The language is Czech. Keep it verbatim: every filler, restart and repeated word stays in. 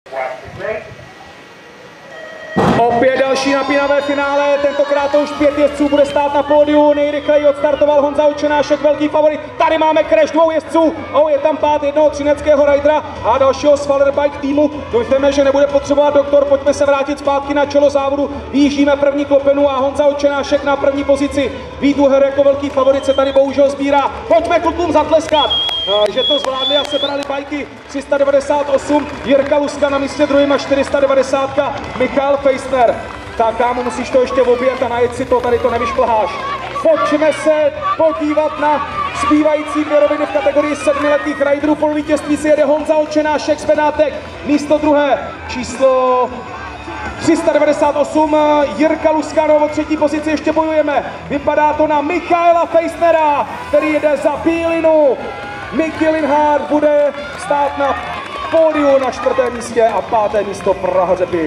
Opět další napínavé finále, tentokrát to už pět jezdců bude stát na pódiu, nejrychleji odstartoval Honza Očenášek, velký favorit, tady máme crash dvou jezdců, oh, je tam pád jednoho třineckého rajdera a dalšího z Faller Bike týmu, doufáme, že nebude potřebovat doktor, pojďme se vrátit zpátky na čelo závodu, vyjíždíme první klopenu a Honza Očenášek na první pozici, Vít Uher jako velký favorit se tady bohužel sbírá, pojďme klukům zatleskat, že to zvládli a sebrali bajky tři sta devadesát osm, Jirka Luska na místě druhým a čtyři sta devadesát, Michal Feistner. Tak kámo, musíš to ještě objet a najet si to, tady to nevyšplháš. Pojďme se podívat na zbývající dvě roviny v kategorii sedmiletých rajderů. Po vítězství si jede Honza Očenášek z Benátek, místo druhé číslo tři sta devadesát osm, Jirka Luskano o třetí pozici ještě bojujeme. Vypadá to na Michaela Feistnera, který jede za Bílinu. Miky Linhart bude stát na pódiu na čtvrtém místě a páté místo Praha Řepy.